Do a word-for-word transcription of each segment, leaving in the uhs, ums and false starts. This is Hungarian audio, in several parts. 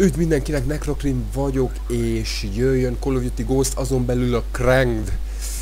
Üdv mindenkinek, Necrocrim vagyok, és jöjjön Call of Duty Ghost, azon belül a Cranked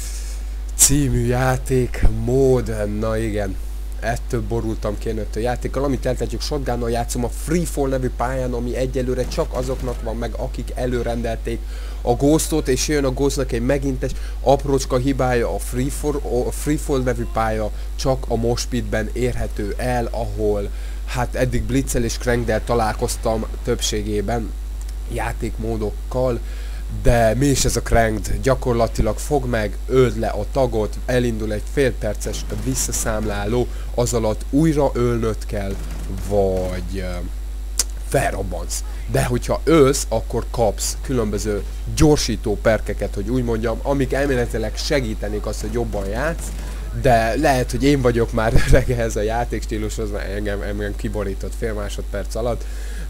című játék mód. Na igen, ettől borultam ki ettől a játékkal, amit eltetjük shotgunnal játszom a Freefall nevű pályán, ami egyelőre csak azoknak van meg, akik előrendelték a Ghostot, és jön a Ghostnak egy megint egy aprócska hibája, a Freefall, a Freefall nevű pálya csak a Moshpitben érhető el, ahol hát eddig Blitzel és Crankedel találkoztam többségében játékmódokkal, de mi is ez a Cranked? Gyakorlatilag fog meg, öld le a tagot, elindul egy fél perces visszaszámláló, az alatt újra ölnöd kell, vagy uh, felrobbansz. De hogyha ölsz, akkor kapsz különböző gyorsító perkeket, hogy úgy mondjam, amik elméletileg segítenék azt, hogy jobban játsz, de lehet, hogy én vagyok már öreg ehhez a játékstílushoz, mert engem, engem kiborított fél másodperc alatt,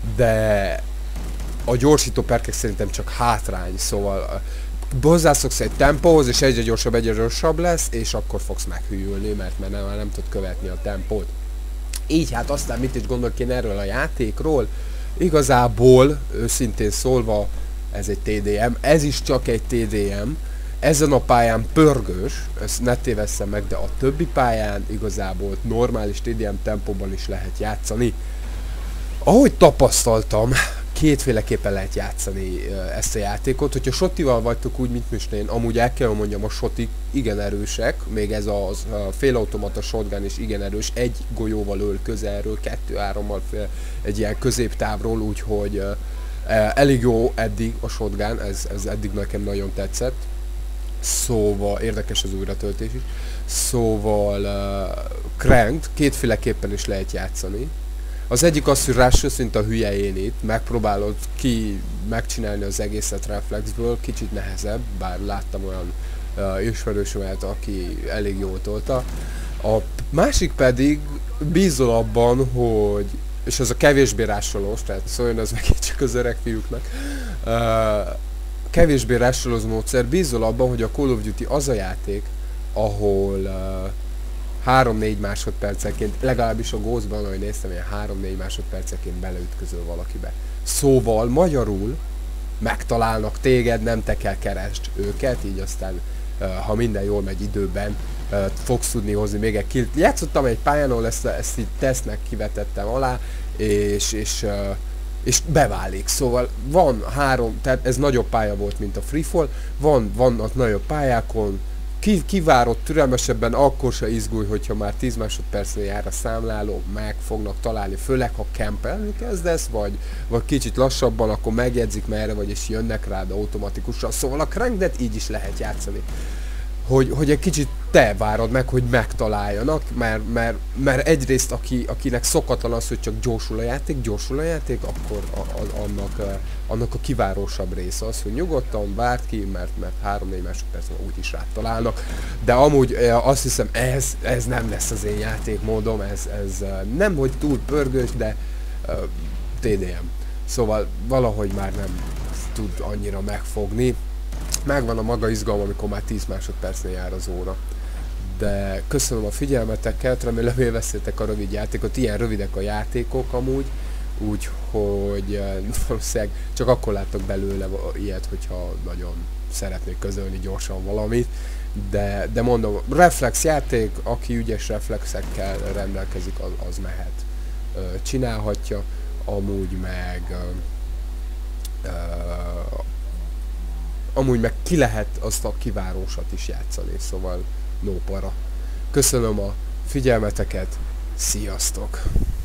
de a gyorsító perkek szerintem csak hátrány, szóval hozzászoksz egy tempóhoz, és egyre gyorsabb, egyre gyorsabb lesz, és akkor fogsz meghűlni, mert, mert nem, nem tud követni a tempót. Így hát aztán mit is gondolok én erről a játékról? Igazából, őszintén szólva, ez egy té dé em, ez is csak egy té dé em, ezen a pályán pörgős, ezt ne tévesszem meg, de a többi pályán igazából normális té dé em tempóban is lehet játszani. Ahogy tapasztaltam, kétféleképpen lehet játszani ezt a játékot. Hogyha sotival vagytok úgy, mint most én, amúgy el kell mondjam, a sotik igen erősek, még ez a félautomata shotgun is igen erős, egy golyóval öl közelről, kettő-hárommal egy ilyen középtávról, úgyhogy elég jó eddig a shotgun, ez, ez eddig nekem nagyon tetszett. Szóval, érdekes az újratöltés is. Szóval uh, Cranked kétféleképpen is lehet játszani. Az egyik az, hogy rással szint a hülye én itt, megpróbálod ki megcsinálni az egészet reflexből, kicsit nehezebb, bár láttam olyan uh, ismerősömet, aki elég jól tolta. A másik pedig bízol abban, hogy, és ez a kevésbé rássolós, tehát szóljon az meg csak az öreg fiúknak, uh, kevésbé rássolós módszer, bízol abban, hogy a Call of Duty az a játék, ahol uh, három-négy másodpercenként, legalábbis a Ghostban, ahogy néztem, ilyen három-négy másodpercenként beleütközöl valakibe. Szóval magyarul megtalálnak téged, nem te kell keresd őket, így aztán uh, ha minden jól megy időben, uh, fogsz tudni hozni még egy killt. Játszottam egy pályán, ahol ezt, ezt így tesznek kivetettem alá, és, és uh, és beválik, szóval van három, tehát ez nagyobb pálya volt, mint a Freefall, van, vannak nagyobb pályákon, ki, kivárod türelmesebben, akkor se izgulj, hogyha már tíz másodpercnél jár a számláló, meg fognak találni, főleg ha campelni kezdesz, vagy, vagy kicsit lassabban, akkor megjegyzik merre vagy, és jönnek rád automatikusan, szóval a Crankedet így is lehet játszani. Hogy, hogy egy kicsit te várod meg, hogy megtaláljanak, mert, mert, mert egyrészt aki, akinek szokatlan az, hogy csak gyorsul a játék, gyorsul a játék, akkor a, a, annak, annak a kivárósabb része az, hogy nyugodtan várt ki, mert, mert három-négy másodpercben úgyis rád találnak. De amúgy azt hiszem, ez, ez nem lesz az én játékmódom, ez, ez nem hogy túl pörgős, de uh, té dé em. Szóval valahogy már nem tud annyira megfogni. Megvan a maga izgalma, amikor már tíz másodpercnél jár az óra. De köszönöm a figyelmeteket, remélem élveztétek a rövid játékot, ilyen rövidek a játékok amúgy, úgyhogy valószínűleg csak akkor láttok belőle ilyet, hogyha nagyon szeretnék közölni gyorsan valamit. De, de mondom, reflex játék, aki ügyes reflexekkel rendelkezik, az, az mehet. Csinálhatja, amúgy meg... Uh, amúgy meg ki lehet azt a kivárósat is játszani, szóval no para. Köszönöm a figyelmeteket, sziasztok!